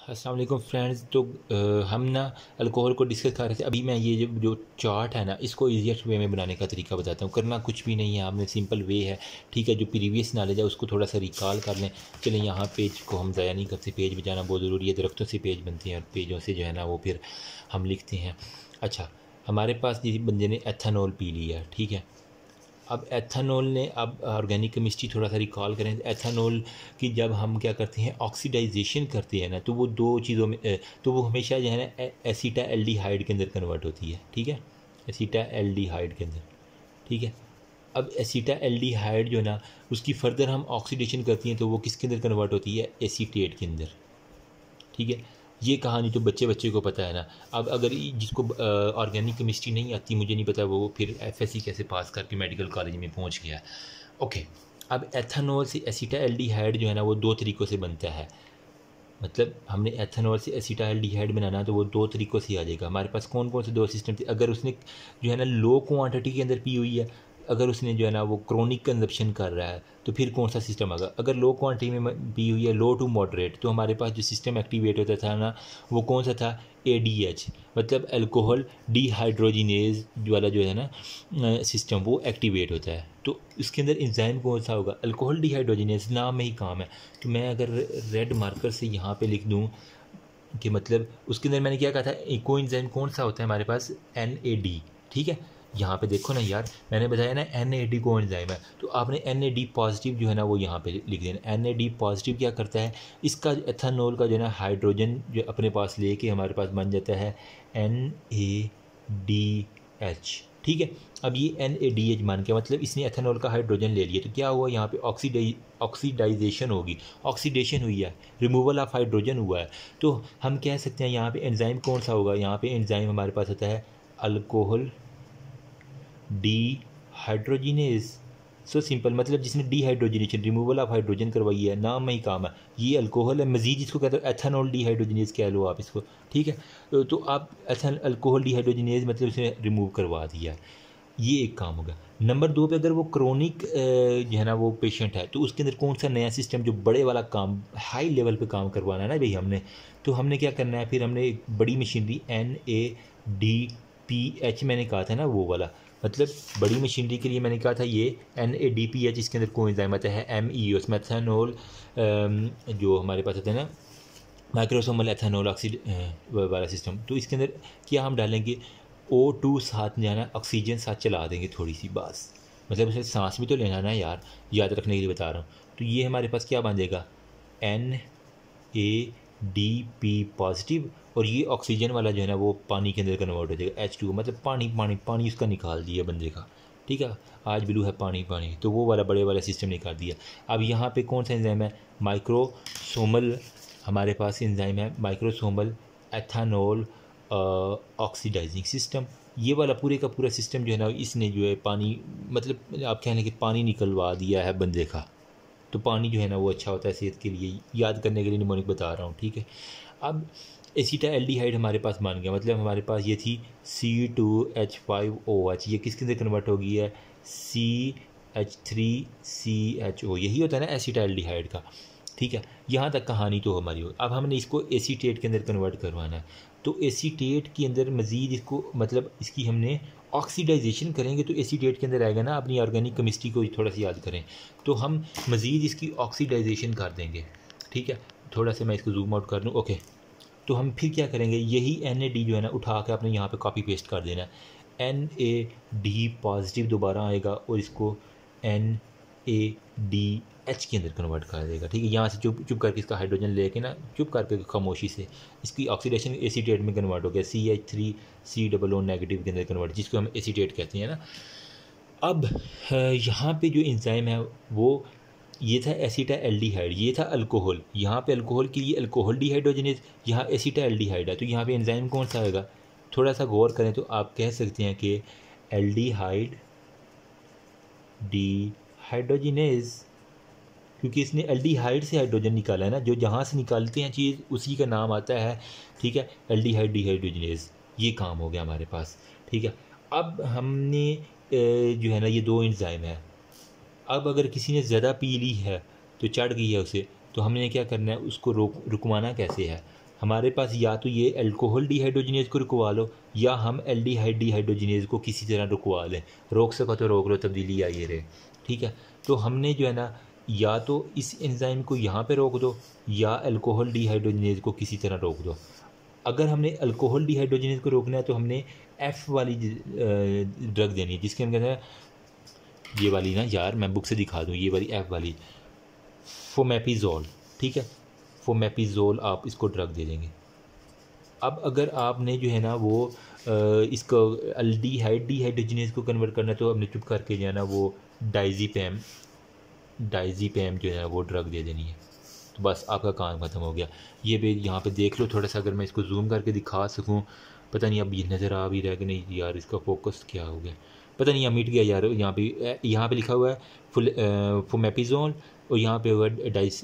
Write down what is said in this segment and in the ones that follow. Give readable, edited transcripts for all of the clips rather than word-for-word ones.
अस्सलाम वालेकुम फ्रेंड्स। तो हम ना अल्कोहल को डिस्कस कर रहे थे। अभी मैं ये जो चार्ट है ना, इसको ईजीएस्ट वे में बनाने का तरीका बताता हूँ। करना कुछ भी नहीं है, आपने सिंपल वे है, ठीक है। जो प्रीवियस नॉलेज है उसको थोड़ा सा रिकॉल कर लें। चलें, यहाँ पेज को हम ज़ाया नहीं करते, पेज बजाना बहुत ज़रूरी है। दरख्तों से पेज बनते हैं और पेजों से जो है ना वो फिर हम लिखते हैं। अच्छा, हमारे पास किसी बंदे ने एथेनॉल पी लिया, ठीक है। अब एथेनॉल ने, अब ऑर्गेनिक केमिस्ट्री थोड़ा सा रिकॉल करें। एथेनॉल की जब हम क्या करते हैं, ऑक्सीडाइजेशन करते हैं ना, तो वो दो चीज़ों में तो वो हमेशा जो है ना एसीटा एल्डिहाइड के अंदर कन्वर्ट होती है, ठीक है। एसीटा एल्डिहाइड के अंदर, ठीक है। अब एसीटा एल्डिहाइड जो है ना, उसकी फर्दर हम ऑक्सीडेशन करती हैं तो वो किसके अंदर कन्वर्ट होती है, एसीटेट के अंदर, ठीक है। ये कहानी तो बच्चे बच्चे को पता है ना। अब अगर जिसको ऑर्गेनिक केमिस्ट्री नहीं आती, मुझे नहीं पता वो फिर एफएससी कैसे पास करके मेडिकल कॉलेज में पहुंच गया। ओके, अब एथेनॉल से एसीटाल्डिहाइड जो है ना वो दो तरीक़ों से बनता है। मतलब हमने एथेनॉल से एसीटाल्डिहाइड बनाना है तो वो दो तरीक़ों से आ जाएगा। हमारे पास कौन कौन से दो सिस्टम थे। अगर उसने जो है ना लो क्वांटिटी के अंदर पी हुई है, अगर उसने जो है ना वो क्रोनिक कंजप्शन कर रहा है, तो फिर कौन सा सिस्टम आएगा। अगर लो क्वांटिटी में पी हुई है, लो टू मॉडरेट, तो हमारे पास जो सिस्टम एक्टिवेट होता था ना वो कौन सा था, ADH, मतलब अल्कोहल डिहाइड्रोजिनेज वाला जो है ना सिस्टम, वो एक्टिवेट होता है। तो इसके अंदर एंजाइम कौन सा होगा, अल्कोहल डिहाइड्रोजिनेज, नाम में ही काम है। तो मैं अगर रेड मार्कर से यहाँ पे लिख दूँ कि मतलब उसके अंदर मैंने क्या कहा था, इको एंजाइम कौन सा होता है हमारे पास, NAD, ठीक है। यहाँ पे देखो ना यार, मैंने बताया ना NAD को एंजाइम है, तो आपने NAD पॉजिटिव जो है ना वो यहाँ पे लिख देना। NAD पॉजिटिव क्या करता है, इसका एथेनॉल का जो है ना हाइड्रोजन जो अपने पास लेके हमारे पास बन जाता है NADH, ठीक है। अब ये NADH मान के मतलब इसने एथेनॉल का हाइड्रोजन ले लिया, तो क्या हुआ यहाँ पे ऑक्सीडाइजेशन होगी, ऑक्सीडेशन हुई है, रिमूवल ऑफ हाइड्रोजन हुआ है। तो हम कह सकते हैं यहाँ पे एंजाइम कौन सा होगा, यहाँ पे एंजाइम हमारे पास होता है अल्कोहल डिहाइड्रोजिनेज। सो सिंपल, मतलब जिसने डिहाइड्रोजिनेशन, रिमूवल ऑफ हाइड्रोजन करवाई है, नाम में ही काम है। ये अल्कोहल है, मजीद इसको कहते हो एथेनॉल डिहाइड्रोजिनेज कह लो आप इसको, ठीक है। तो आप अल्कोहल डिहाइड्रोजिनेज मतलब इसने रिमूव करवा दिया, ये एक काम होगा। नंबर 2 पे अगर वो क्रोनिक जो है ना वो पेशेंट है, तो उसके अंदर कौन सा नया सिस्टम जो बड़े वाला काम, हाई लेवल पे काम करवाना है ना भाई हमने, तो हमने क्या करना है, फिर हमने एक बड़ी मशीनरी NADPH मैंने कहा था ना वो वाला, मतलब बड़ी मशीनरी के लिए मैंने कहा था ये NADPH, इसके अंदर कोई एंजाइम आता है MEOS, मेथनॉल जो हमारे पास होता है ना माइक्रोसोमल एथेनॉल ऑक्सीड वाला सिस्टम। तो इसके अंदर क्या हम डालेंगे, O2 साथ जाना, ऑक्सीजन साथ चला देंगे थोड़ी सी बस, मतलब उसे सांस भी तो लेना ना यार, याद रखने के लिए बता रहा हूँ। तो ये हमारे पास क्या बन जाएगा, NADP पॉजिटिव, और ये ऑक्सीजन वाला जो है ना वो पानी के अंदर कन्वर्ट हो जाएगा, H2, मतलब पानी पानी पानी उसका निकाल दिया बंदे का, ठीक है। आज ब्लू है पानी पानी, तो वो वाला बड़े वाला सिस्टम निकाल दिया। अब यहाँ पे कौन सा एंजाइम है, माइक्रोसोमल, हमारे पास एंजाइम है माइक्रोसोमल एथेनॉल ऑक्सीडाइजिंग सिस्टम। ये वाला पूरे का पूरा सिस्टम जो है ना इसने जो है पानी, मतलब आप कहने कि पानी निकलवा दिया है बंदे का। तो पानी जो है ना वो अच्छा होता है सेहत के लिए, याद करने के लिए निमोनिक बता रहा हूँ, ठीक है। अब एसीटाल्डिहाइड हमारे पास मान गया, मतलब हमारे पास ये थी C2H5OH, ये किसके अंदर कन्वर्ट हो गई है, CH3CHO, यही होता है ना एसीटाल्डिहाइड का, ठीक है। यहाँ तक कहानी तो हमारी हो। अब हमने इसको एसीटेट के अंदर कन्वर्ट करवाना है, तो एसीटेट के अंदर मज़ीद इसको, मतलब इसकी हमने ऑक्सीडाइजेशन करेंगे तो एसीटेट के अंदर आएगा ना। अपनी ऑर्गेनिक केमिस्ट्री को थोड़ा सा याद करें, तो हम मज़ीद इसकी ऑक्सीडाइजेशन कर देंगे, ठीक है। थोड़ा सा मैं इसको जूम आउट कर लूँ, ओके। तो हम फिर क्या करेंगे, यही NAD जो है ना उठा के आपने यहाँ पे कॉपी पेस्ट कर देना है, NAD पॉजिटिव दोबारा आएगा और इसको NADH के अंदर कन्वर्ट कर देगा, ठीक है। यहाँ से चुप चुप करके इसका हाइड्रोजन लेके ना, चुप करके खामोशी से इसकी ऑक्सीडेशन एसीटेट में कन्वर्ट हो गया, CH3COO नेगेटिव के अंदर कन्वर्ट, जिसको हम एसीटेट कहते हैं ना। अब यहाँ पे जो एंजाइम है वो ये था एसीटाल्डिहाइड, ये था अल्कोहल, यहाँ पे अल्कोहल के लिए अल्कोहल डिहाइड्रोजिनेज, यहाँ एसीटाल्डिहाइड है, तो यहाँ पे एंजाइम कौन सा आएगा, थोड़ा सा गौर करें तो आप कह सकते हैं कि एल्डिहाइड डिहाइड्रोजिनेज, क्योंकि इसने एल्डिहाइड से हाइड्रोजन निकाला है ना, जो जहाँ से निकालते हैं चीज़ उसी का नाम आता है, ठीक है, एल्डिहाइड डिहाइड्रोजिनेज। ये काम हो गया हमारे पास, ठीक है। अब हमने जो है ना ये दो एंजाइम है, अब अगर किसी ने ज़्यादा पी ली है तो चढ़ गई है उसे, तो हमने क्या करना है, उसको रुकवाना कैसे है, हमारे पास या तो ये अल्कोहल डिहाइड्रोजिनेज को रुकवा लो या हम एल्डिहाइड डिहाइड्रोजिनेज को किसी तरह रुकवा लें। रोक सको तो रोक लो, तब्दीली आई रहे, ठीक है। तो हमने जो है ना या तो इस एंजाइम को यहाँ पे रोक दो या अल्कोहल डिहाइड्रोजिनेज को किसी तरह रोक दो। अगर हमने अल्कोहल डिहाइड्रोजिनेज को रोकना है तो हमने एफ़ वाली ड्रग देनी है, जिसके हम कहते हैं ये वाली ना यार, मैं बुक से दिखा दूँ, ये वाली एफ़ वाली फोमेपिजोल, ठीक है। फोमेपिजोल आप इसको ड्रग दे देंगे। अब अगर आपने जो है ना वो इसको एल्डिहाइड डिहाइड्रोजिनेज को कन्वर्ट करना है तो हमने चुप करके जो है ना वो डाइज़ीपैम जो है वो ड्रग दे देनी है। तो बस आपका काम ख़त्म हो गया। ये भी यहाँ पे देख लो थोड़ा सा, अगर मैं इसको जूम करके दिखा सकूँ, पता नहीं अब ये नज़र आ भी रहा है कि नहीं यार, इसका फोकस क्या हो गया पता नहीं, यहाँ मिट गया यार। यहाँ पे लिखा हुआ है फोमेपिजोल और यहाँ पे हुआ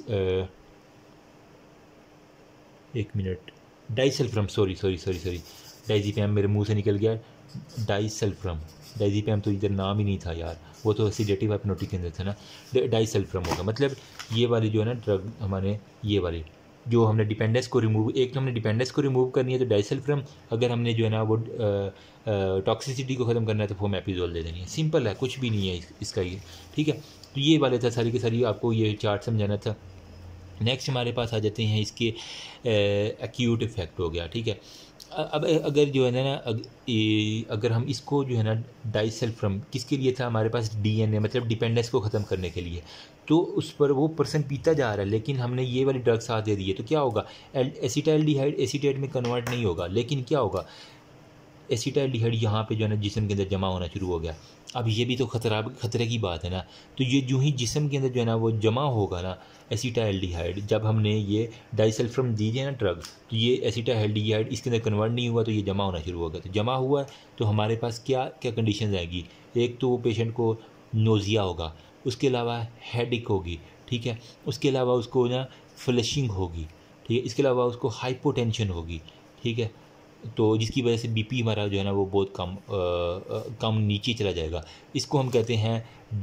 एक मिनट, डाइसल्फ्रम, सॉरी डाइज़ीपैम मेरे मुंह से निकल गया। डाइज़ीपैम तो इधर नाम ही नहीं था यार, वो तो सेडेटिव हिप्नोटिक के अंदर था ना। डाइसल्फ्रम होगा, मतलब ये वाली जो है ना ड्रग हमारे, ये वाली जो हमने डिपेंडेंस को रिमूव, एक तो हमने डिपेंडेंस को रिमूव करनी है तो डाइसल्फ्रम, अगर हमने जो है ना वो टॉक्सिसिटी को ख़त्म करना है तो फोमेपिजोल दे देनी है। सिंपल है, कुछ भी नहीं है इसका ये, ठीक है। तो ये वाले था सारी की सारी, आपको ये चार्ट समझाना था। नेक्स्ट हमारे पास आ जाते हैं इसके एक्यूट इफेक्ट हो गया, ठीक है। अब अगर जो है ना अगर हम इसको जो है ना डाइसल्फ्रम किसके लिए था हमारे पास, डीएनए मतलब डिपेंडेंस को ख़त्म करने के लिए, तो उस पर वो पर्सन पीता जा रहा है लेकिन हमने ये वाली ड्रग साथ दे दी है तो क्या होगा, एसिटाइलडिहाइड एसीटेट में कन्वर्ट नहीं होगा, लेकिन क्या होगा, एसिटाइलडिहाइड यहाँ पे जो है ना जिस्म के अंदर जमा होना शुरू हो गया। अब ये भी तो खतरे की बात है ना। तो ये जो ही जिस्म के अंदर जो है ना वो जमा होगा ना एसिटाइलडिहाइड, जब हमने ये डाइसल्फ्रम दीजिए ना ड्रग, तो ये एसिटाइलडिहाइड इसके अंदर कन्वर्ट नहीं हुआ तो ये जमा होना शुरू हो गया। तो जमा हुआ तो हमारे पास क्या क्या कंडीशन आएगी, एक तो पेशेंट को नोज़िया होगा, उसके अलावा हेडेक होगी, ठीक है, उसके अलावा उसको ना फ्लशिंग होगी, ठीक है, इसके अलावा उसको हाइपोटेंशन होगी, ठीक है, तो जिसकी वजह से बीपी हमारा जो है ना वो बहुत कम नीचे चला जाएगा। इसको हम कहते हैं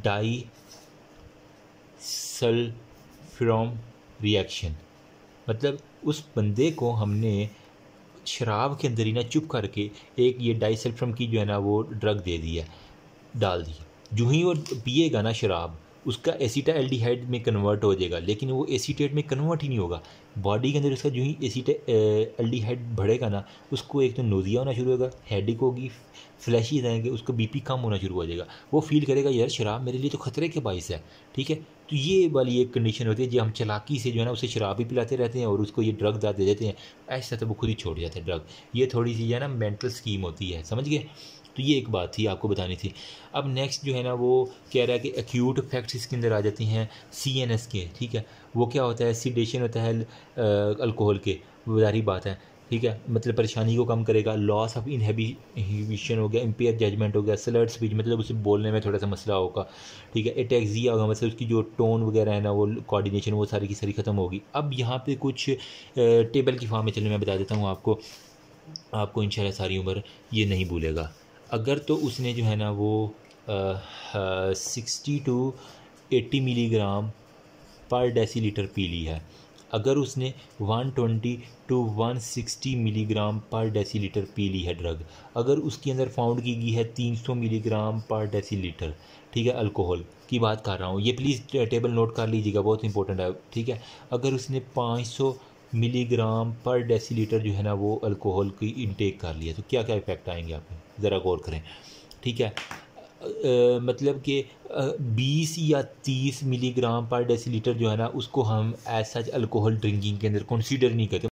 डाइसल्फ्रम रिएक्शन। मतलब उस बंदे को हमने शराब के अंदर ही ना चुप करके एक ये डाइसल्फ्रम की जो है ना वो ड्रग दे दी है, डाल दी, जो ही वो पिएगा ना शराब, उसका एसिटाइलडिहाइड में कन्वर्ट हो जाएगा, लेकिन वो एसीटेट में कन्वर्ट ही नहीं होगा। बॉडी के अंदर उसका जो ही एल्डिहाइड बढ़ेगा ना, उसको एक तो नोज़िया होना शुरू होगा, हेडेक होगी, फ्लैशेस आएंगे, उसका बीपी कम होना शुरू हो जाएगा, वो फील करेगा यार शराब मेरे लिए तो ख़तरे के बाइस है, ठीक है। तो ये वाली एक कंडीशन होती है जो हम चालाकी से जो है ना उसे शराब भी पिलाते रहते हैं और उसको ये ड्रग दे देते हैं, ऐसा तो वो खुद ही छोड़ जाते हैं ड्रग। ये थोड़ी सी जो है ना मेंटल स्कीम होती है, समझ गए। तो ये एक बात थी आपको बतानी थी। अब नेक्स्ट जो है ना वो कह रहा है कि एक्यूट इफेक्ट्स इसके अंदर आ जाती हैं CNS के, ठीक है। वो क्या होता है, सीडेशन होता है अल्कोहल के, जारी बात है, ठीक है, मतलब परेशानी को कम करेगा, लॉस ऑफ इनहिबिशन हो गया, इम्पेयर जजमेंट हो गया, स्लर्ड स्पीच मतलब उसे बोलने में थोड़ा सा मसला होगा, ठीक है, एटेक्सिया होगा, मतलब उसकी जो टोन वगैरह है ना वो कोऑर्डिनेशन वो सारी की सारी ख़त्म होगी। अब यहाँ पे कुछ टेबल की फॉर्म में चलिए मैं बता देता हूँ आपको इंशाल्लाह सारी उम्र ये नहीं भूलेगा। अगर तो उसने जो है ना वो 60 to 80 मिलीग्राम पर डेसीलीटर पी ली है, अगर उसने 120 to 160 मिलीग्राम पर डेसीलीटर पी ली है ड्रग, अगर उसके अंदर फाउंड की गई है 300 मिलीग्राम पर डेसीलीटर, ठीक है, अल्कोहल की बात कर रहा हूँ, ये प्लीज़ टेबल नोट कर लीजिएगा, बहुत इंपॉर्टेंट है, ठीक है। अगर उसने 500 मिलीग्राम पर डेसीलीटर जो है ना वो अल्कोहल की इनटेक कर लिया तो क्या क्या इफ़ेक्ट आएंगे आप ज़रा गौर करें, ठीक है। मतलब कि 20 या 30 मिलीग्राम पर डेसीलीटर जो है ना उसको हम एज सच अल्कोहल ड्रिंकिंग के अंदर कंसीडर नहीं करते।